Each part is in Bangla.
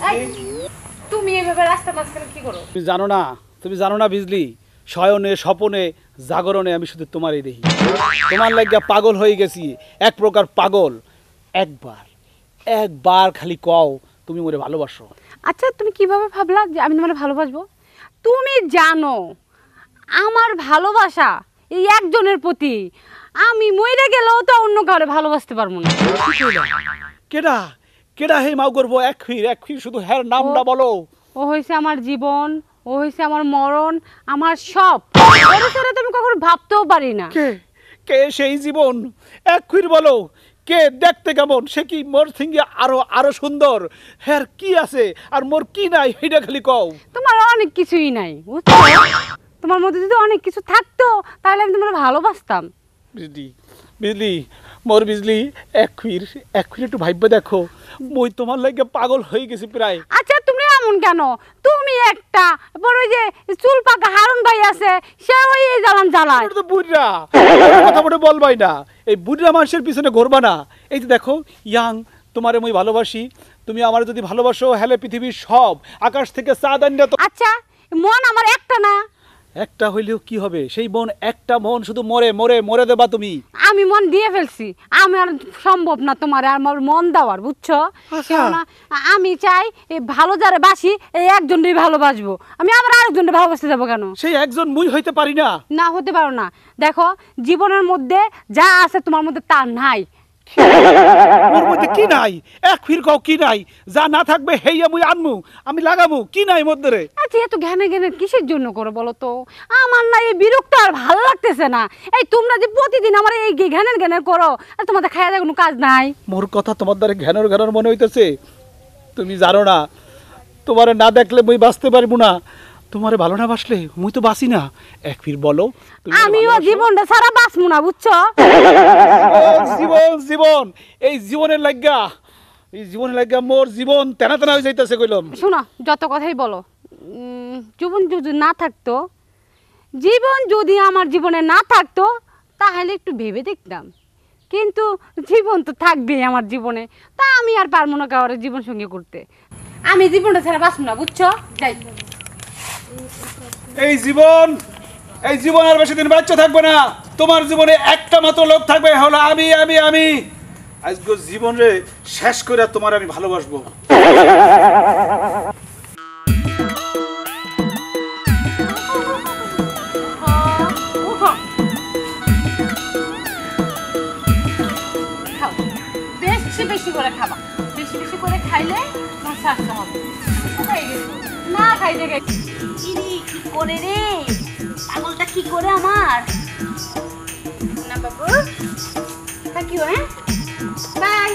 তুমি এভাবে রাস্তা মাঝখানে কি করো? তুমি জানো না বিজলি, শয়নে স্বপনে জাগরণে আমি শুধু তোমারই দেখি। তোমার লাগিয়া পাগল হয়ে গেছি, এক প্রকার পাগল। একবার খালি কও তুমি মোরে ভালোবাসো। আচ্ছা তুমি কিভাবে ভাবলা যে আমি তোমারে ভালোবাসবো? তুমি জানো আমার ভালোবাসা এই একজনের প্রতি, আমি মরে গেলেও তো অন্য কাউরে ভালোবাসতে পারবো না। কেডা কেডা হে মাও করবো? এক ফির শুধু হ্যার নামটা বলো। ও হয়েছে আমার জীবন, ও হয়েছে আমার মরণ, আমার সব। ওর সাথে তুমি কখনো ভাবতেও পারি না। কে কে সেই জীবন? এক ফির বলো, কে দেখতে কেমন? সে কি মোর সিঙ্গে আরো সুন্দর? হ্যার কি আছে আর মোর কি নাই সেইটা খালি কও। তোমার অনেক কিছুই নাই, বুঝছো? তোমার মধ্যে যদি অনেক কিছু থাকতো তাহলে আমি তোমার ভালোবাসতাম। বিজলি মোর বিজলি, এক ফির একটু ভাইবা দেখো, মই তোমার লাগে পাগল হয়ে গেছি প্রায়। আচ্ছা তুমি এমন কেন? তুমি একটা বড় ওই যে চুল পাকা হারুন ভাই আছে, সে ওই জ্বালায়। তো বুড়া কথা বলে বলবাই না, এই বুড়া মানুষের পিছনে ঘুরবা না। এই যে দেখো ইয়াং, তোমারে মই ভালোবাসি, তুমি আমার যদি ভালোবাসো হেলে পৃথিবীর সব আকাশ থেকে চাঁদ আনলে তো। আচ্ছা মন আমার একটা না? একটা হইলেও কি হবে? সেই মন একটা মন শুধু মরে মরে মরে দেবা তুমি। আমি মন দিয়ে ফেলছি, আমি আর সম্ভব না তোমার আমার মন দেওয়ার, বুঝছো? কেননা আমি চাই এই ভালো যারে বাসি এই একজনই ভালোবাসবো, আমি আবার আরেকজনকে ভালোবাসতে যাবো কেন? সেই একজন মুই হইতে পারি না? না হতে পারো না। দেখো জীবনের মধ্যে যা আছে তোমার মধ্যে তা নাই। ওর মধ্যে কি নাই? এক ফির কও কি নাই? যা না থাকবে হেইয়া মুই আনমু, আমি লাগামু, কি নাই মধ্যে রে? আচ্ছা এত জ্ঞানে জ্ঞানের কিসের জন্য করো বলো তো? আমার না এই বিরক্ত আর ভালো লাগতেছে না। এই তোমরা যে প্রতিদিন আমার এই জ্ঞানের করো, আর তোমাদের খাওয়া দাওয়ার কোনো কাজ নাই। মোর কথা তোমার দ্বারা ঘ্যানর মনে হইতেছে। তুমি জানো না, তোমারে না দেখলে মুই বাঁচতে পারবো না। তোমারে ভালো না বাসলে মুই তো বাঁচি না। এক ফির বলো, আমিও জীবনটা সারা বাঁচবো না, বুঝছো? জীবন এই জীবনের লাগিয়া মোর জীবন তেনা তেনা হয়ে যাইতেছে কইলাম। শোনো যত কথাই বলো, জীবন যদি না থাকতো, আমার জীবনে না থাকতো তাহলে একটু ভেবে দেখতাম, কিন্তু জীবন তো থাকবেই আমার জীবনে। তা আমি আর পারবো না কারোর জীবন সঙ্গী করতে। আমি জীবনটা ছাড়া বাঁচবো না, বুঝছো? যাই। এই জীবন আর বেশি দিন বাচ্চা থাকবে না। তোমার জীবনে একটা মাত্র লোক থাকবে, হলো আমি। আজকে জীবন রে শেষ করে তোমার আমি ভালোবাসবো। বেশি করে খাবা, বেশি করে খাইলে তোমার স্বাস্থ্য হবে। না খাইলে কি করে রে পাগলটা, কি করে আমার না বাবু। Thank you. হ্যাঁ বাই।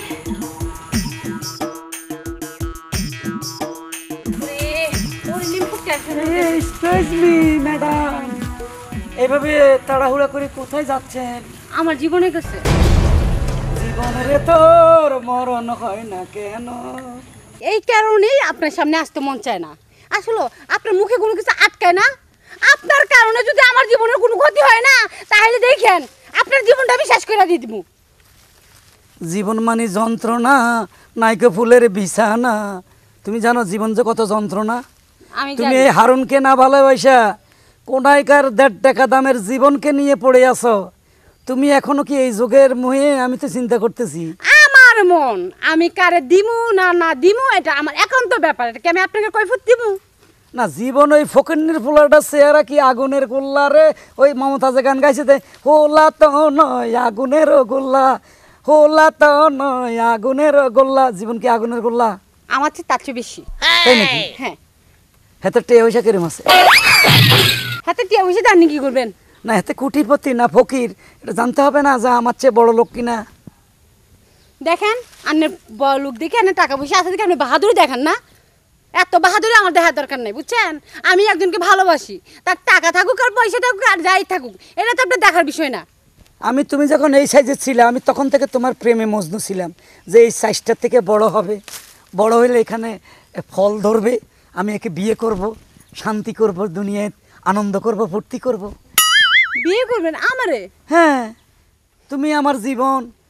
এক্সকিউজ মি ম্যাডাম, এভাবে তাড়াহুড়া করে কোথায় যাচ্ছেন? আমার জীবনে গেছে। জীবনের তোর মরণ হয় না কেন? এই কারণেই আপনার সামনে আসতে মন চায় না। আসলে আপনার মুখে কোনো কিছু আটকায় না। আপনার কারণে যদি আমার জীবনের কোনো ক্ষতি হয় না, তাহলে দেখেন আপনার জীবনটা আমি শেষ করে দিয়ে দিব। জীবন মানে যন্ত্রণা, নাইকে ফুলের বিছানা। তুমি জানো জীবন যে কত যন্ত্রণা? তুমি এই হারুনকে না ভালোবাসা কোনাইকার 1.5 টাকা দামের জীবনকে নিয়ে পড়ে আছো। তুমি এখনো কি এই যুগের মোহে? আমি তো চিন্তা করতেছি। আমার মন আমি কারে দিমু না দিমু এটা আমার একান্ত ব্যাপার। এটা কি আমি আপনাকে কৈফিয়ত দিমু? না, জীবন ওই ফকিন্নির ফুলাটা চেহারা কি আগুনের গোল্লা রে? ওই মমতাজে গান গাইছে দে, হোলা তো নয় আগুনের গোল্লা, হোলা তো নয় আগুনের গোল্লা। জীবন কি আগুনের গোল্লা? আমার চেয়ে তার চেয়ে বেশি। তাই নাকি? হ্যাঁ। হাতে টিয়া পয়সা কিরম আছে? হাতে টিয়া পয়সা দিয়ে আপনি কি করবেন? না হাতে কোটিপতি না ফকির, এটা জানতে হবে না যে আমার চেয়ে বড় লোক কিনা? দেখেন আপনি বড় লোক দেখে আপনি টাকা পয়সা আছে দেখে আপনি বাহাদুরি দেখেন না। এত বাহাদুরি আমার দেখার দরকার নেই, বুঝছেন? আমি একজনকে ভালোবাসি, তার টাকা থাকুক আর পয়সা থাকুক আর যাই থাকুক, এটা তো আপনার দেখার বিষয় না। তুমি যখন এই সাইজে ছিলে, আমি তখন থেকে তোমার প্রেমে মজনু ছিলাম যে এই সাইজটার থেকে বড় হবে, বড় হলে এখানে ফল ধরবে, আমি একে বিয়ে করব, শান্তি করব, দুনিয়ায় আনন্দ করব, ফুর্তি করব। বিয়ে করবেন আমারে? হ্যাঁ, তুমি আমার জীবন,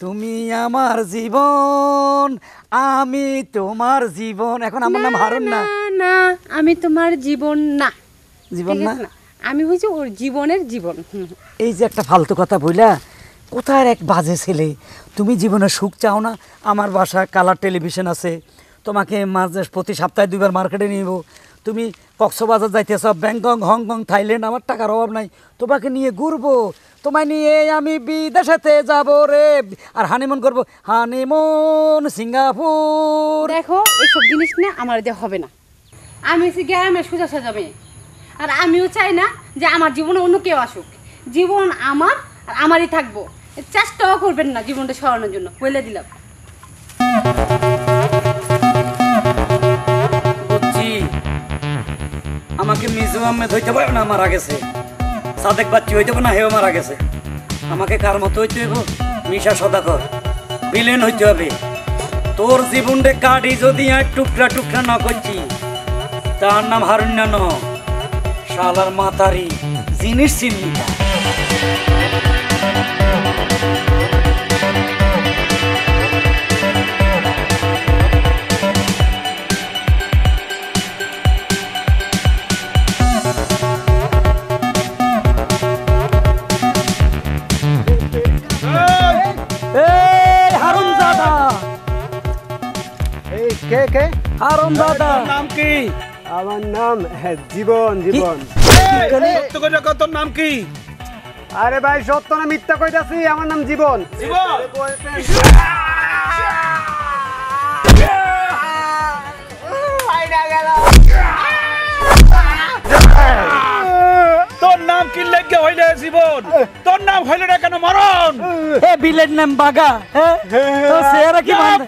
তুমি আমার জীবন, আমি তোমার জীবন। এখন আমার নাম হারুন না। না আমি তোমার জীবন না। জীবন ঠিক না? আছে না? আমি হইছি ওর জীবনের জীবন। এই যে একটা ফালতু কথা বইলা, কোথায় এক বাজে ছেলে। তুমি জীবনে সুখ চাও না? আমার বাসায় কালার টেলিভিশন আছে, তোমাকে মাঝে প্রতি সপ্তাহে 2 বার মার্কেটে নিব। তুমি কক্সবাজার যাইতেছ, ব্যাংকক, হংকং, থাইল্যান্ড, আমার টাকার অভাব নাই, তোমাকে নিয়ে ঘুরবো, তোমায় নিয়ে আমি বিদেশেতে যাব রে, আর হানিমুন করব, হানিমুন সিঙ্গাপুর। দেখো এইসব জিনিস না আমার দিয়ে হবে না। আমি হচ্ছে গ্রামের সোজা সাজা মেয়ে, আর আমিও চাই না যে আমার জীবনে অন্য কেউ আসুক। জীবন আমার, আর আমারই থাকবো। চেষ্টাও করবেন না জীবনটা সরানোর জন্য, বলে দিলাম। বুঝছি, আমাকে মিজু আহমেদ হইতে পারে না, মারা গেছে। সাদেক বাচ্চি হইতে পারে না, হেও মারা গেছে। আমাকে কার মতো হইতে হইব? মিশা সদাকর, ভিলেন হইতে হবে। তোর জীবনটা কাটি যদি আর টুকরা টুকরা না করছি, তার নাম হারুন্যা ন, শালার মাতারি জিনিস চিনলি না। কে হারুন দাদা। নাম কি? আমার নাম জীবন। জীবন। সত্য করে কও, তোর নাম কি? আরে ভাই সত্য না মিথ্যা কইতাছি, আমার নাম জীবন। জীবন, তোর নাম কি লেগে হইলে জীবন? তোর নাম হইলে না কেন মরণ? এ বিলের নাম বাগা। হ্যাঁ, তো সেরা কি মানে?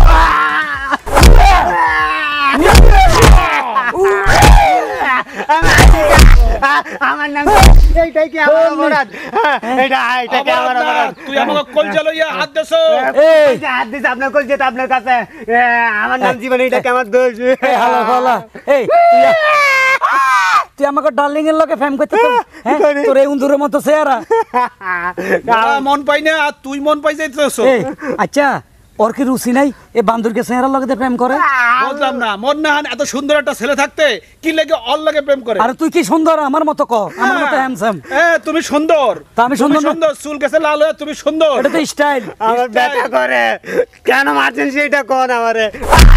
আমার নাম এইটাই কি আমার অপরাধ? এইটা কি আমার অপরাধ? তুই আমাকে কলজা লইয়া হাত দেছো। এই যে হাত দিছে আপনার কল যেটা আপনার কাছে, আমার নাম জীবন, এইটা কি আমার দোষ? হালা হালা, এই তুই আমাকে ডার্লিং এর লগে ফেম করতে তোর এই উন্দুরের মতো চেহারা। মন পাই না, আর তুই মন পাই যাইতেছ। এই আচ্ছা, ওর কি রুচি নাই এ বান্দুরকে চেহারার লগে প্রেম করে? বুঝলাম না, মন না এত সুন্দর একটা ছেলে থাকতে কি লেগে অল লাগে প্রেম করে? আর তুই কি সুন্দর আমার মতো ক, আমার মতো হ্যান্ডসাম। তুমি সুন্দর। তা আমি সুন্দর না? সুন্দর, চুল গেছে লাল হয়ে, তুমি সুন্দর। এটা তো স্টাইল। আমার ব্যথা করে, কেন মারছেন সেইটা কোন আমারে?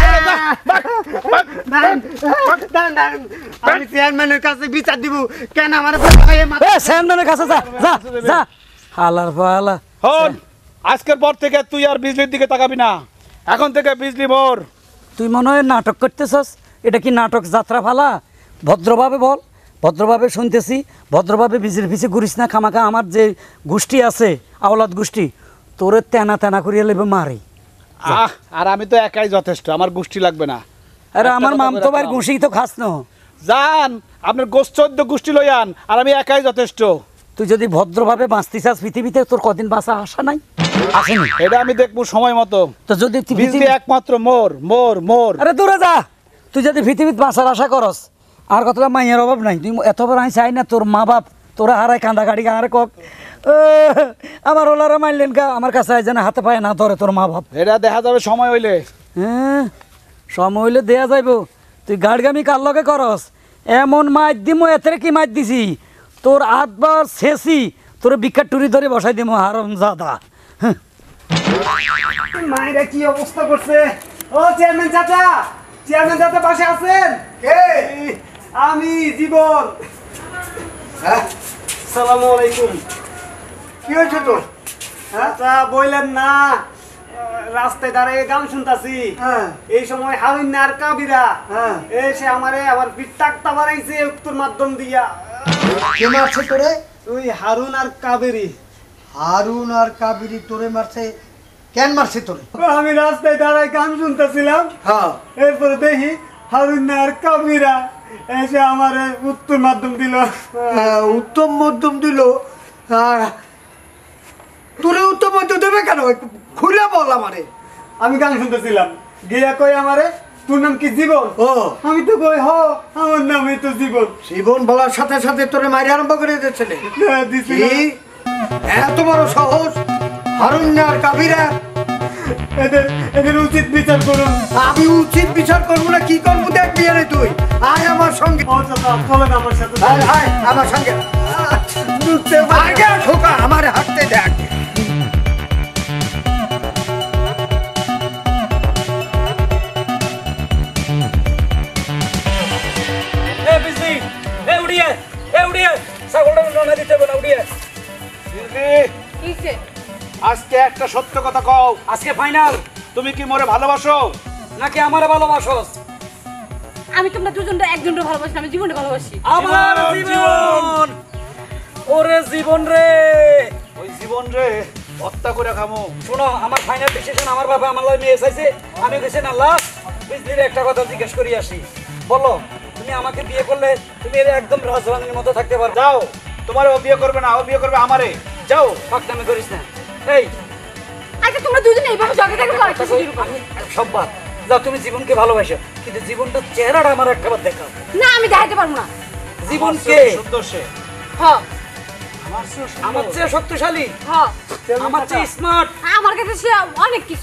আমি চেয়ারম্যানের কাছে বিচার দিব, কেন আমার চেয়ারম্যানের কাছে যা যা যা। হালার ফালা হন, আজকের পর থেকে তুই আর বিজলির দিকে তাকাবি না। এখন থেকে বিজলি মোর। তুই মনে হয় নাটক করতেছস। এটা কি নাটক যাত্রা ফালা? ভদ্রভাবে বল, ভদ্রভাবে শুনতেছি, ভদ্রভাবে বিজির পিছে ঘুরিস না। খামাখা আমার যে গোষ্ঠী আছে, আওলাদ গোষ্ঠী, তোরে তেনা তেনা করিয়া লেবে মারি। আর আমি তো একাই যথেষ্ট, আমার গোষ্ঠী লাগবে না। আরে আমার মামতো ভাইয়ের গোষ্ঠী তো খাস না। যান, আপনার গোষ্ঠ 14 গোষ্ঠী লইয়ান, আর আমি একাই যথেষ্ট। তুই যদি ভদ্রভাবে বাঁচতে চাস পৃথিবীতে, তোর কদিন বাঁচা আশা নাই? আসেনি। এটা আমি দেখবো সময় মতো। তো যদি বিজলি একমাত্র মোর মোর মোর। আরে দূরে যা। তুই যদি পৃথিবীতে বাঁচার আশা করস, আর কতটা মাইয়ের অভাব নাই। তুই এত বড় আমি চাই না তোর মা বাপ তোরা হারায় কান্দা কাটি গাঁরে কক আমার ওলারা মারলেন কা, আমার কাছে যেন হাতে পায়ে না ধরে তোর মা বাপ। এটা দেখা যাবে সময় হইলে। হ্যাঁ, সময় হইলে দেয়া যাইব। তুই গাড়গামি কার লগে করস? এমন মাইর দিমো, এতে কি মাইর দিছি তোর আটবার শেষি, তোর বিখ্যাত টুরি ধরে বসাই দিমো হারাম জাদা। মায়েরা কি অবস্থা করছে? ও চেয়ারম্যান চাচা, চেয়ারম্যান চাচা পাশে আছেন? আমি জীবন। সালামু আলাইকুম। কি হয়েছে তোর? আচ্ছা বললেন না, রাস্তায় দাঁড়িয়ে গান শুনতাছি, এই সময় হারুন আর কাবিরা এসে আমার পিটাকটা বাড়াইছে উত্তর মাধ্যম দিয়া। কে মারছে তোরে? ওই হারুন আর কাবেরি। হারুন আর কাবেরি তোরে মারছে? কেন মারছে তোরে? আমি রাস্তায় দাঁড়ায় গান শুনতেছিলাম, হ্যাঁ, এরপরে দেখি হারুন আর কাবিরা এসে আমার উত্তর মাধ্যম দিল। উত্তম মধ্যম দিল। তোরে উত্তম মধ্যম দেবে কেন? খুলে বল আমারে। আমি গান শুনতেছিলাম, গিয়া কই আমারে তোর নাম কি জীবন? ও, আমি তো কই হ, আমার নামই তো জীবন। জীবন বলার সাথে সাথে তোরে মারি আরম্ভ করে দিয়েছিলে। দিছিল। কি এত বড় সাহস? হারুন আর কাবিরা, এদের এদের উচিত বিচার করুন। আমি উচিত বিচার করবো না কি করবো দেখবি আরে তুই আয় আমার সঙ্গে, ও চাচা চলেন আমার সাথে। আয় আয় আমার সঙ্গে আগে ঠোকা আমার হাঁটতে দেখ। এ বিজি এ উড়িয়ে ছাগলটা না দিতে হবে না উড়িয়ে। কিসে? আজকে একটা সত্য কথা কও, আজকে ফাইনাল, তুমি কি মোরে ভালোবাসো নাকি আমারে ভালোবাসোস? আমি তোমরা দুজনটা একজনকে ভালোবাসি না, আমি জীবনে ভালোবাসি। আমার জীবন, ওরে জীবন রে, ওই জীবন রে হত্যা করে খামো। শোনো আমার ফাইনাল ডিসিশন, আমার বাবা আমার লয় মেয়ে চাইছে, আমি গেছি না লাস্ট বিজলির একটা কথা জিজ্ঞেস করি আসি। বলো তুমি আমাকে বিয়ে করলে তুমি এর একদম রাজরানীর মতো থাকতে পারো? যাও, তোমার ও বিয়ে করবে না, ও বিয়ে করবে আমারে। যাও। ফাঁকনামি করিস না। এই আচ্ছা তোমরা দুজনে এইভাবে জগে থাকবে তো আরেকটা শুরু করো। আমি সব বাদ যাও, তুমি জীবনকে ভালোবাসো কিন্তু জীবনটার চেহারাটা আমার একবার দেখাও। না আমি দেখাতে পারবো না। জীবনকে সুন্দর সে, হ্যাঁ আমার চেয়ে শক্তিশালী, হ্যাঁ আমার চেয়ে স্মার্ট, আমার কাছে সে অনেক কিছু।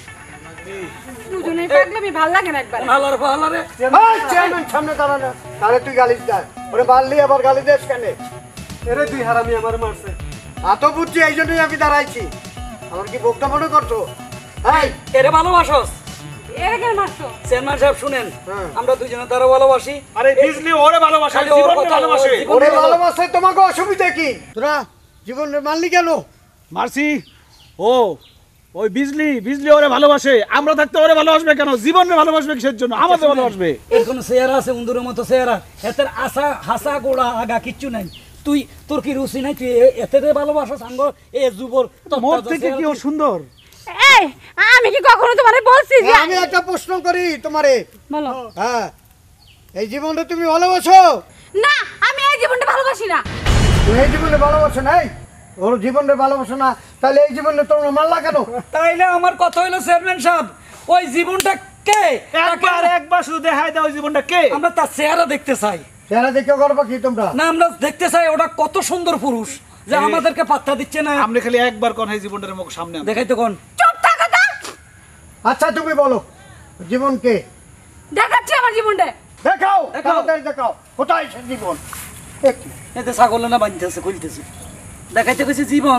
দুজনেই থাকলে আমি ভালো লাগে না একবার। হালার পাহালারে। এই চেয়ারম্যান সামনে দাঁড়া না, তাহলে তুই গালিস দা, ওরে মারলি আবার গালি দেশ কেন? এরে তুই হারামি আমার মারছে। এত বুঝছি এই জন্যই আমি দাঁড়াইছি, আমার কি বোকটা মনে করছো? এই এরে ভালোবাসোস? এর কেন মারছো? চেয়ারম্যান সাহেব শুনেন, হ্যাঁ। আমরা দুজনে তারা ভালোবাসি। আরে বিজলি ওরে ভালোবাসে, খালি ওর জীবনকে কথা, ভালোবাসে। ওর জীবন- ওরে ভালোবাসে, তোমাকে অসুবিধা কি? তোরা জীবন মারলি কেন? মারছি ও, ওই বিজলি ওরে ভালোবাসে, আমরা থাকতে ওরে ভালোবাসবে কেন? জীবনে ভালোবাসবে কিসের জন্য? আমাদের ভালোবাসবে। এর কোনো চেহারা আছে উন্দুরের মতো চেহারা, এতের আশা হাসা গোড়া আগা কিচ্ছু নাই। তুই তোর কি রুচি নাই? তুই এতে ভালোবাসা সাঙ্গ এ যুবর মোর থেকে কি ও সুন্দর? এই আমি কি কখনো তোমারে বলছি যে আমি একটা প্রশ্ন করি তোমারে, বলো। হ্যাঁ এই জীবনটা তুমি ভালোবাসো? না আমি এই জীবনটা ভালোবাসি না। তুমি এই জীবনে ভালোবাসো নাই, ওর জীবনে ভালোবাসো না, তাহলে এই জীবনে তোমরা মারলা কেন? তাইলে আমার কথা হইলো চেয়ারম্যান সাহেব, ওই জীবনটা কে? একবার শুধু দেখাই দাও ওই জীবনটা কে। আমরা তার চেহারা দেখতে চাই চেহারা দেখে করবো কি তোমরা? না, আমরা দেখতে চাই ওটা কত সুন্দর পুরুষ যে আমাদেরকে পাত্তা দিচ্ছে না। আপনি খালি একবার কোন এই জীবনটার মুখ সামনে আনতে। দেখাইতে কোন? চুপ থাকো তো। আচ্ছা তুমি বলো জীবনকে দেখাচ্ছি আমার জীবনটা। দেখাও, দেখাও। তাড়াতাড়ি দেখাও, কোথায় সে জীবন? এতে ছাগল না বাঁধতেছে, খুলতেছে, দেখাইতে কইছে জীবন।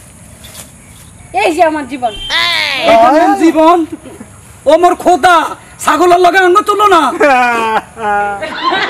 এই যে আমার জীবন। এইটা মেন জীবন। ও মোর খোদা, ছাগলের লগে অঙ্গ তুলো না।